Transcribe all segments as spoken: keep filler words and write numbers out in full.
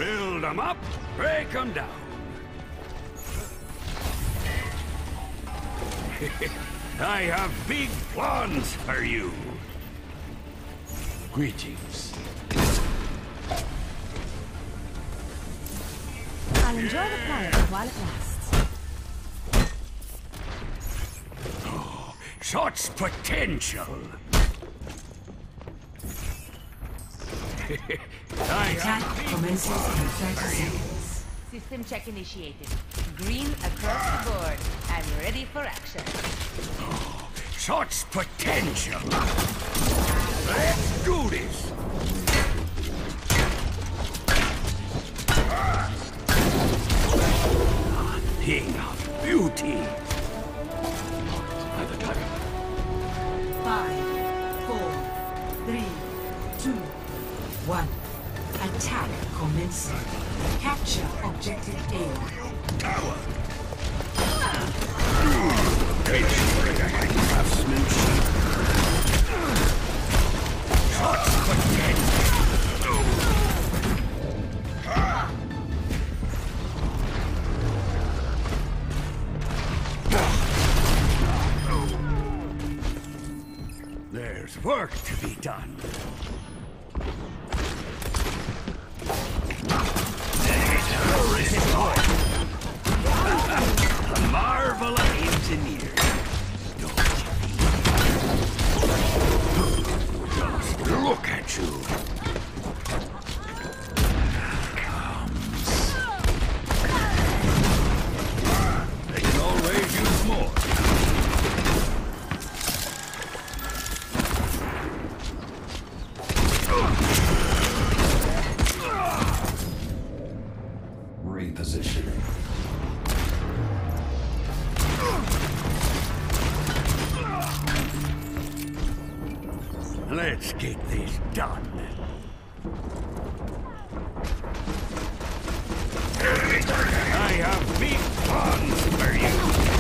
Build them up, break them down. I have big plans for you. Greetings. I'll enjoy the quiet while it lasts. Oh, such potential. I Attack commences in thirty seconds. System check initiated. Green across the board. I'm ready for action. Oh, such potential. Let's do this. A thing of beauty. By the tiger. Five, four, three, two, one. Attack commencing. Capture objective A. Tower. Craftsmanship. Such potential. There's work to be done. A marvel of engineering. Don't you? Just look at you. Comes. They can always use more. Repositioning. Let's get this done. I have big plans for you.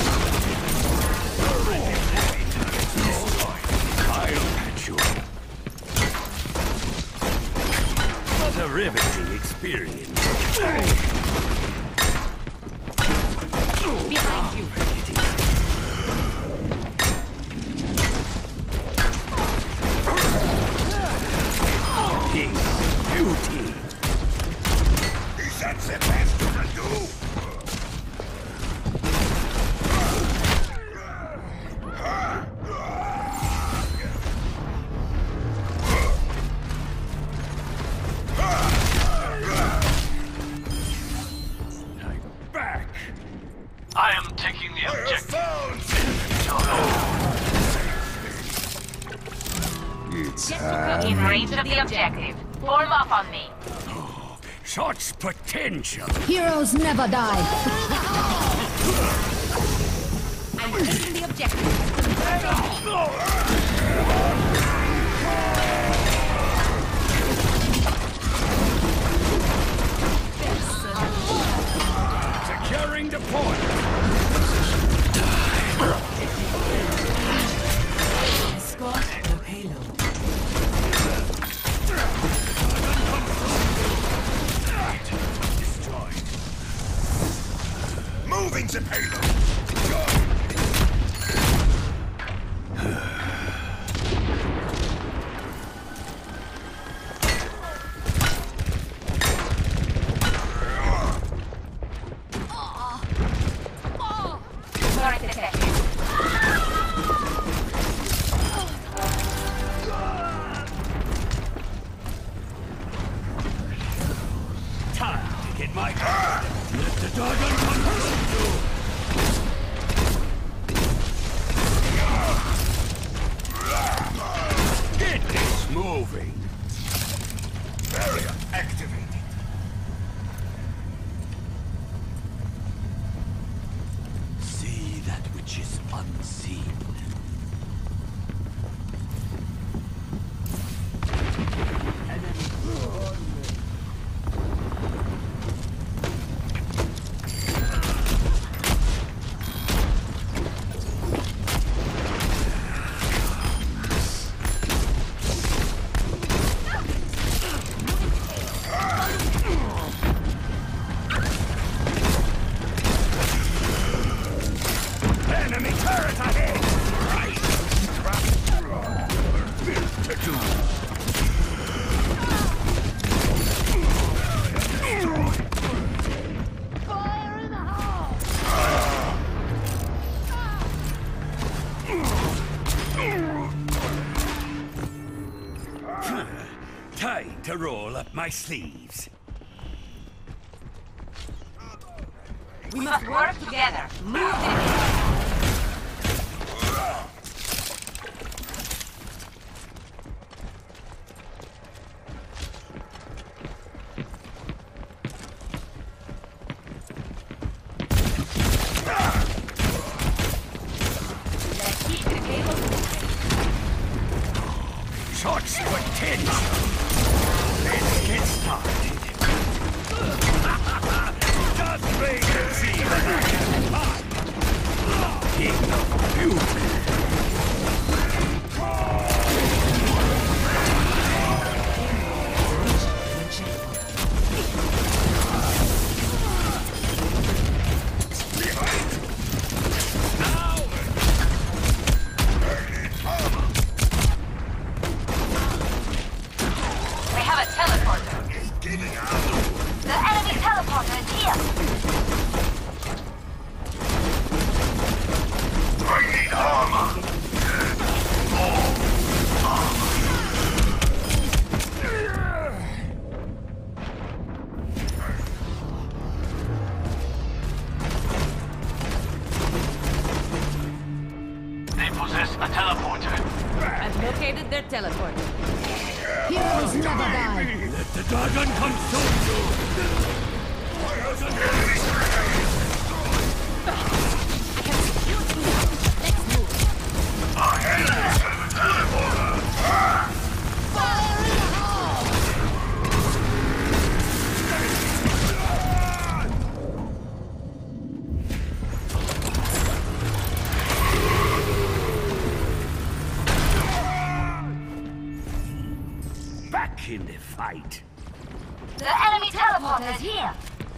I'll catch you. What a riveting experience. Behind you. King beauty. Is that the best you can do? I'm back. I am taking the objective. It's In range of the objective. Form up on me. Oh, such potential. Heroes never die. I'm taking the objective. Securing the point. Escort the payload. Destroyed. Moving the payload. Turret detected. Time to get my car. Let the dragon come through. Get this moving. Barrier activated. See that which is unseen. to roll up my sleeves. We must work together. Move it. Let's keep the cable moving. Shots potential. Let's get started. Just wait and see what I can find. King of beauty. We have a teleporter. The enemy teleporter is here. I need armor. They possess a teleporter. I've located their teleporter. Heroes never die. Let the dragon consume you. Back in the fight. The enemy teleporter is here.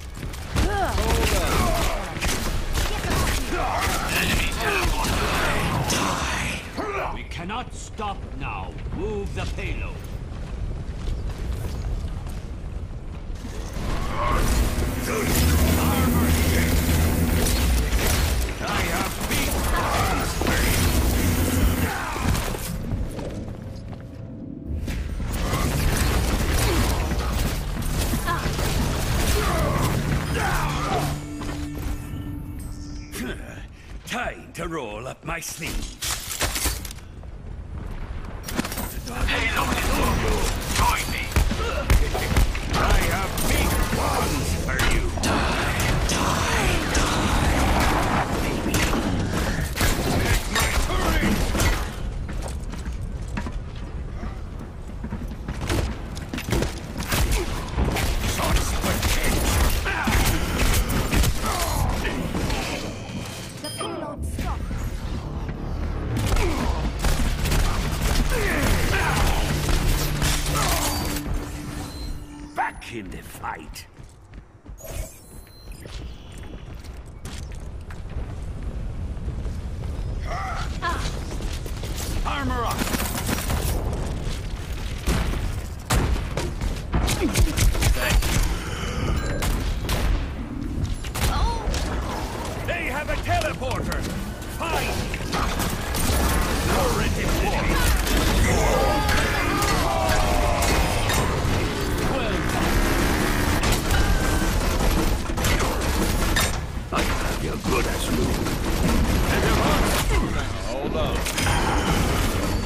Enemy teleporter. We cannot stop now. Move the payload. Armor here. I have beat Time to roll up my sleeve. Payload is low. Join me. I have big ones for you. Die, die, die. Baby. Take my turret. Shots potential. The payload stopped. Back in the fight. Armor up. They have a teleporter. Fine. Turret deployed. Well done. I have you good as new. Hold on.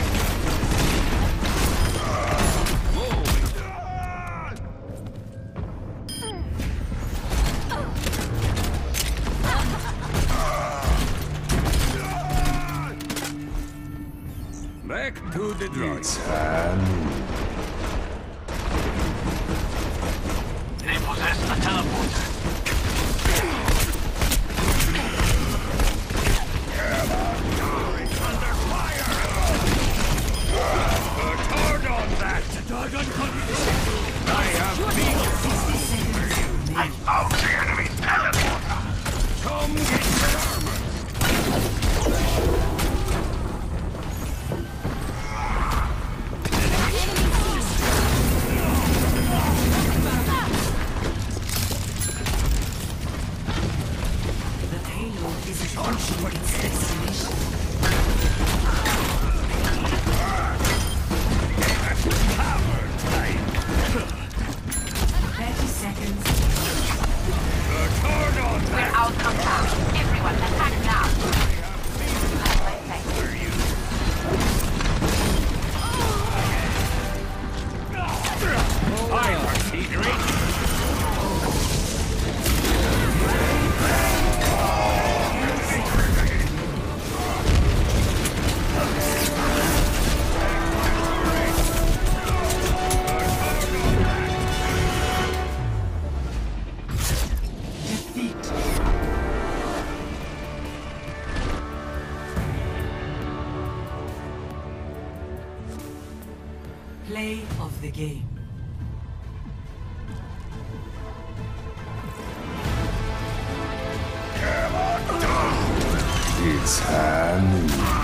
Back to the drawing. They possess a teleporter. Under fire! Put hard on that! Dragon control! I have beat I found the enemy teleporter. Come get your armor! Play of the game. It's Halloween.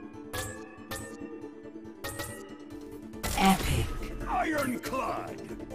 Epic. Ironclad!